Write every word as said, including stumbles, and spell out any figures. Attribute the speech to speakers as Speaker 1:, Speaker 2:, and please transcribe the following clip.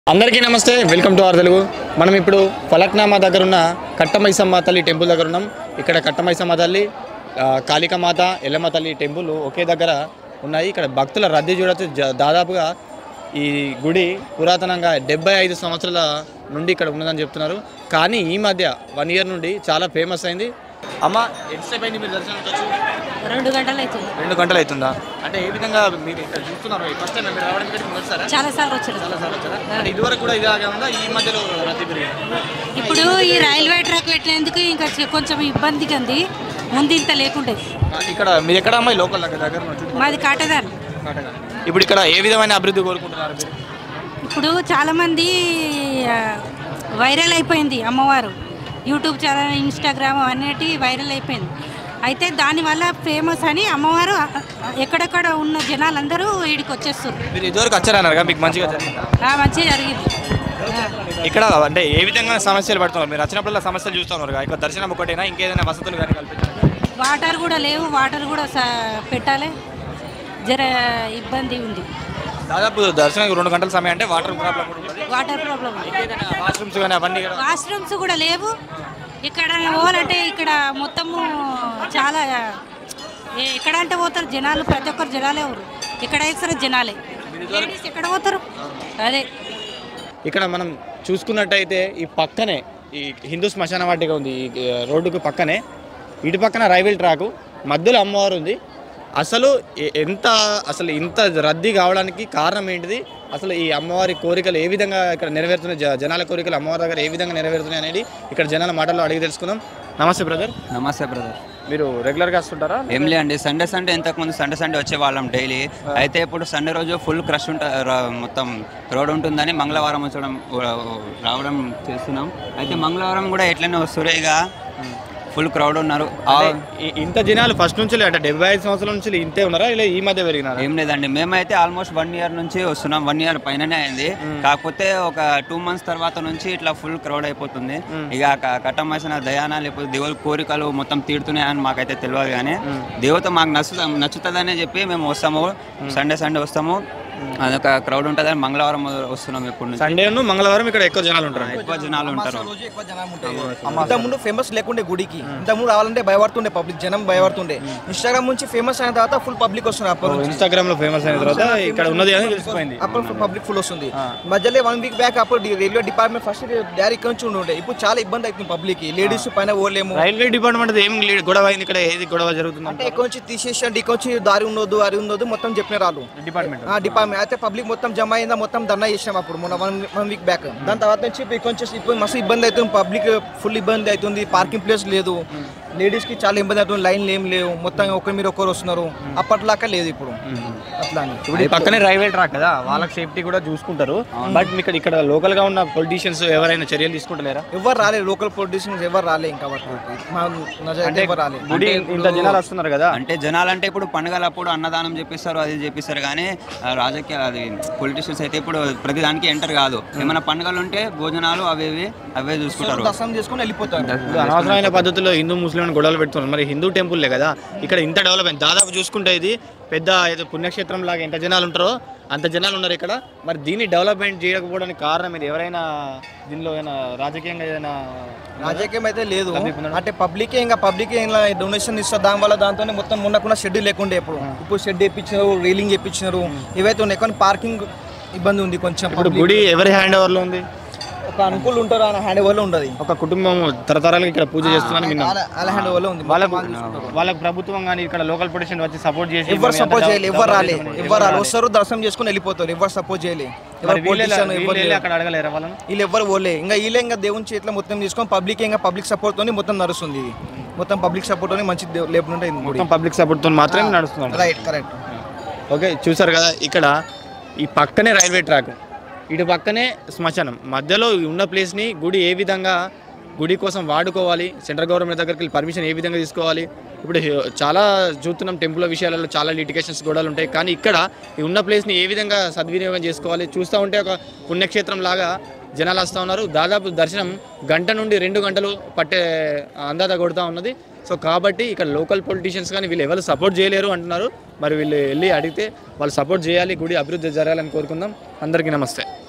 Speaker 1: అందరికీ నమస్తే, welcome to our Telugu. మనం ఇప్పుడు ఫలక్నామా దగ్గర ఉన్న కట్టమైసమ్మ తల్లి టెంపుల్ దగ్గర ఉన్నాం. ఇక్కడ కట్టమైసమ్మ తల్లి, కాళికామాత, ఎల్లమ్మ తల్లి టెంపుల్ ఒకే దగ్గర ఉన్నాయి. ఇక్కడ భక్తుల రద్దీ చూడొచ్చు. దాదాపుగా ఈ గుడి పురాతనంగా డెబ్బై ఐదు సంవత్సరాల నుండి ఇక్కడ ఉన్నదని చెప్తున్నారు. కానీ ఈ మధ్య వన్ ఇయర్ నుండి చాలా ఫేమస్ అయింది. అమ్మ, ఎంతసేపు అయింది మీరు దర్శనం వచ్చి?
Speaker 2: రెండు గంటలు అవుతుంది.
Speaker 1: రెండు గంటలు అవుతుందా? అంటే ఏ విధంగా మీరు ఇక్కడ చూస్తున్నారు? ఫస్ట్ టైం మీరు రావడం వచ్చారా?
Speaker 2: చాలా సార్లు వచ్చారు.
Speaker 1: చాలా సార్లు వచ్చారా? అంటే ఇదివరకు కూడా ఇలాగే ఉందా? ఈ మధ్యలో రద్దీ పెరిగింది.
Speaker 2: ఇప్పుడు ఈ రైల్వే ట్రాక్ పెట్టినందుకు ఇంకా కొంచెం ఇబ్బందిగా ఉంది. ముందు ఇంత లేకుండే.
Speaker 1: ఇక్కడ మీరు ఎక్కడ అమ్మాయి? లోకల్ దగ్గర దగ్గర
Speaker 2: మాది కాటదాన్.
Speaker 1: ఇప్పుడు ఇక్కడ ఏ విధమైన అభివృద్ధి కోరుకుంటున్నారు మీరు?
Speaker 2: ఇప్పుడు చాలామంది వైరల్ అయిపోయింది అమ్మవారు. యూట్యూబ్ ఛానల్, ఇన్స్టాగ్రామ్ అన్నిటి వైరల్ అయిపోయింది. అయితే దానివల్ల ఫేమస్ అని అమ్మవారు ఎక్కడెక్కడ ఉన్న జనాలందరూ వీడికి వచ్చేస్తారు.
Speaker 1: మీరు ఇదివరకు వచ్చారన్నారు, మీకు మంచిగా జరిగింది?
Speaker 2: మంచిగా జరిగింది.
Speaker 1: ఇక్కడ అంటే ఏ విధంగా సమస్యలు పడుతున్నారు? మీరు వచ్చినప్పుడల్లా సమస్యలు చూస్తున్నారు. ఇక్కడ దర్శనం ఒకటేనా, ఇంకేదైనా వసతులు కానీ కల్పించారు?
Speaker 2: వాటర్ కూడా లేవు. వాటర్ కూడా పెట్టాలి. జర ఇబ్బంది ఉంది.
Speaker 1: దాదాపు దర్శనం రెండు గంటల సమయం అంటే వాటర్ ప్రాబ్లం కూడా ఉంది.
Speaker 2: వాటర్ ప్రాబ్లం ఉంది.
Speaker 1: వాష్రూమ్స్ కానీ అవన్నీ
Speaker 2: వాష్రూమ్స్ కూడా లేవు. ఇక్కడ పోవాలంటే ఇక్కడ మొత్తము చాలా ఎక్కడ అంటే పోతారు జనాలు, ప్రతి ఒక్కరు జనాలే ఊరు. ఎక్కడ వేస్తారు జనాలే. ఎక్కడ పోతారు? అదే
Speaker 1: ఇక్కడ మనం చూసుకున్నట్టయితే ఈ పక్కనే ఈ హిందూ శ్మశాన వాటిక ఉంది. ఈ రోడ్డుకు పక్కనే ఇటు పక్కన రైల్వే ట్రాకు, మధ్యలో అమ్మవారు ఉంది. అసలు ఎంత అసలు ఇంత రద్దీ కావడానికి కారణం ఏంటిది? అసలు ఈ అమ్మవారి కోరికలు ఏ విధంగా ఇక్కడ నెరవేరుతున్నాయి, జనాల కోరికలు అమ్మవారి దగ్గర ఏ విధంగా నెరవేరుతున్నాయి అనేది ఇక్కడ జనాల మాటల్లో అడిగి తెలుసుకుందాం. నమస్తే బ్రదర్.
Speaker 3: నమస్తే బ్రదర్.
Speaker 1: మీరు రెగ్యులర్గా వస్తుంటారా?
Speaker 3: ఏం లేదండి, సండే సండే ఇంతకుముందు సండే సండే వచ్చేవాళ్ళం డైలీ. అయితే ఇప్పుడు సండే రోజు ఫుల్ క్రష్ ఉంటా, మొత్తం రోడ్ ఉంటుందని మంగళవారం వచ్చడం రావడం చేస్తున్నాం. అయితే మంగళవారం కూడా ఎట్లనే వస్తురే, ఇక ఫుల్ క్రౌడ్ ఉన్నారు.
Speaker 1: ఇంత జనాలు ఫస్ట్ నుంచి అంటే డెబ్బై ఐదు సంవత్సరాల నుంచి ఇంతే ఉన్నారా, ఇలా ఈ మధ్య పెరిగినారా?
Speaker 3: ఏం లేదండి, మేమైతే ఆల్మోస్ట్ వన్ ఇయర్ నుంచి వస్తున్నాం. వన్ ఇయర్ పైననే అయింది. కాకపోతే ఒక టూ మంత్స్ తర్వాత నుంచి ఇట్లా ఫుల్ క్రౌడ్ అయిపోతుంది. ఇక కట్టమైసన దయానా లేకపోతే దేవుడి కోరికలు మొత్తం తీరుతున్నాయని మాకైతే తెలియదు. కానీ దేవత మాకు నచ్చుతా నచ్చుతుందనే చెప్పి మేము వస్తాము. సండే సండే వస్తాము. అదొక క్రౌడ్ ఉంటుందని మంగళవారం వస్తున్నాం. ఎప్పుడు
Speaker 1: సండే మంగళవారం ఇక్కడ ఎక్కువ జనాలు ఉంటారు.
Speaker 3: ఎక్కువ జనాలు ఉంటారు.
Speaker 4: ఇంతకుముందు ఫేమస్ లేకుండే గుడికి, ఇంతకుముందు రావాలంటే భయపడుతుండే పబ్లిక్, జనం భయపడుతుండే. ఇన్స్టాగ్రామ్ నుంచి ఫేమస్ అయిన తర్వాత ఫుల్ పబ్లిక్ వస్తున్నారు. అప్పుడు
Speaker 1: ఇన్స్టాగ్రామ్ లో ఫేమస్ అయిన తర్వాత ఇక్కడ ఉన్నది అని తెలిసిపోయింది.
Speaker 4: అప్పుడు పబ్లిక్ ఫుల్ వస్తుంది. మధ్యలో వన్ వీక్ బ్యాక్ అప్పుడు రైల్వే డిపార్ట్మెంట్ ఫస్ట్ డైరెక్ట్ ఇక్కడ నుంచి ఉండే. ఇప్పుడు చాలా ఇబ్బంది అవుతుంది పబ్లిక్. లేడీస్ పైన ఓలేము.
Speaker 1: రైల్వే డిపార్ట్మెంట్ ఏం గొడవ అయింది ఇక్కడ? ఏది గొడవ జరుగుతుంది
Speaker 4: అంటే ఇక్కడ నుంచి తీసేసండి, ఇక్కడ నుంచి దారి ఉండొద్దు, అది ఉండొద్దు మొత్తం చెప్పిన రాళ్ళు
Speaker 1: డిపార్ట్మెంట్
Speaker 4: డిపార్ట్మెంట్ అయితే పబ్లిక్ మొత్తం జమ అయిందా, మొత్తం ధర్నా చేసినాం అప్పుడు మొన్న వన్ వన్ వీక్ బ్యాక్. దాని తర్వాత నుంచి కొంచెం ఇప్పుడు మస్తు ఇబ్బంది అవుతుంది. పబ్లిక్ ఫుల్ ఇబ్బంది అవుతుంది. పార్కింగ్ ప్లేస్ లేదు. లేడీస్ కి చాలా ఇబ్బంది అవుతుంది. లైన్లు ఏం లేవు. మొత్తం ఒకరి మీరు ఒకరు వస్తున్నారు. అప్పట్లాగా లేదు ఇప్పుడు. అట్లా
Speaker 1: ఇప్పుడు పక్కనే రైల్వే ట్రాక్ కదా, వాళ్ళకి సేఫ్టీ కూడా చూసుకుంటారు. బట్ ఇక్కడ ఇక్కడ లోకల్ గా ఉన్న పొలిటీషియన్స్ ఎవరైనా చర్యలు తీసుకుంటలేరా?
Speaker 4: ఎవరు రాలేదు. లోకల్ పొలిటీషియన్స్ ఎవరు రాలే ఇంకా
Speaker 1: గుడి ఇంత జనాలు వస్తున్నారు కదా.
Speaker 3: అంటే జనాలు అంటే ఇప్పుడు పండుగలప్పుడు అన్నదానం చేపిస్తారు, అది చేపిస్తారు. కానీ రాజకీయ అది పొలిటీషియన్స్ అయితే ఇప్పుడు ప్రతి దానికి ఎంటర్ కాదు. ఏమైనా పండుగలు ఉంటే భోజనాలు అవి అవే చూసుకుంటారు.
Speaker 4: దర్శనం చేసుకుని వెళ్ళిపోతారు.
Speaker 1: అనవసరమైన పద్ధతిలో హిందూ ముస్లిం గొడవలు పెడుతున్నారు. మరి హిందూ టెంపుల్లే కదా, ఇక్కడ ఇంత డెవలప్మెంట్ దాదాపు చూసుకుంటే ఇది పెద్ద ఏదో పుణ్యక్షేత్రం లాగా ఎంత జనాలు ఉంటారో అంత జనాలు ఉన్నారు ఇక్కడ. మరి దీన్ని డెవలప్మెంట్ చేయకపోవడానికి కారణం ఇది? ఎవరైనా దీనిలో ఏదైనా రాజకీయంగా ఏదైనా?
Speaker 4: రాజకీయం అయితే లేదు. అంటే పబ్లిక్ ఇంకా పబ్లిక్ డొనేషన్ ఇస్తారు. దాని వల్ల దాంతో మొత్తం మొన్నకున్న షెడ్ లేకుండే. ఇప్పుడు ఇప్పుడు షెడ్ వేయించినారు, రీలింగ్ వేయించినారు. ఇవైతే ఉన్నాయి. కానీ పార్కింగ్ ఇబ్బంది ఉంది కొంచెం.
Speaker 1: ఇప్పుడు గుడి ఎవరి హ్యాండ్ ఓవర్ లో ఉంది?
Speaker 4: ఒక అనుకూలు ఉంటారు, ఆయన హ్యాండ్ ఓవర్ లో ఉండదు.
Speaker 1: ఒక కుటుంబం తరతరాలుగా ఇక్కడ పూజ చేస్తున్నాను విన్నాం.
Speaker 4: హ్యాండ్ ఓవర్ లో ఉంది.
Speaker 1: వాళ్ళకు వాళ్ళకి ప్రభుత్వం కానీ ఇక్కడ లోకల్ పొలిటీషియన్ వచ్చి సపోర్ట్ చేసి
Speaker 4: ఎవరు సపోర్ట్ చేయలేదు. ఎవరు రాలే. ఎవరు రాలే. వస్తారు, దర్శనం చేసుకుని వెళ్ళిపోతారు. ఎవరు సపోర్ట్ చేయలేదు.
Speaker 1: అక్కడ అడగలేరు వాళ్ళని.
Speaker 4: వీళ్ళు ఎవరు పోలే. ఇంకా వీళ్ళే ఇంకా దేవుని చేతిలో మొత్తం తీసుకొని పబ్లిక్ ఇంకా పబ్లిక్ సపోర్ట్ తోని మొత్తం నడుస్తుంది. ఇది మొత్తం పబ్లిక్ సపోర్ట్ తోని మంచి లేకుండా మొత్తం
Speaker 1: పబ్లిక్ సపోర్ట్ తో మాత్రమే నడుస్తుంది.
Speaker 4: Right, correct.
Speaker 1: ఓకే, చూసారు కదా, ఇక్కడ ఈ పక్కనే రైల్వే ట్రాక్, ఇటు పక్కనే శ్మశానం, మధ్యలో ఉన్న ప్లేస్ని గుడి ఏ విధంగా గుడి కోసం వాడుకోవాలి, సెంట్రల్ గవర్నమెంట్ దగ్గరికి వెళ్ళి పర్మిషన్ ఏ విధంగా తీసుకోవాలి. ఇప్పుడు చాలా చూస్తున్నాం టెంపుల్ విషయాలలో చాలా లిటిగేషన్స్ గొడవలు ఉంటాయి. కానీ ఇక్కడ ఈ ఉన్న ప్లేస్ని ఏ విధంగా సద్వినియోగం చేసుకోవాలి. చూస్తూ ఉంటే ఒక పుణ్యక్షేత్రం లాగా జనాలు వస్తూ ఉన్నారు. దాదాపు దర్శనం గంట నుండి రెండు గంటలు పట్టే అందాద కొడుతూ ఉన్నది. సో కాబట్టి ఇక్కడ లోకల్ పొలిటీషియన్స్ కానీ వీళ్ళు ఎవరు సపోర్ట్ చేయలేరు అంటున్నారు. మరి వీళ్ళు వెళ్ళి అడిగితే వాళ్ళు సపోర్ట్ చేయాలి, గుడి అభివృద్ధి జరగాలని కోరుకుందాం. అందరికీ నమస్తే.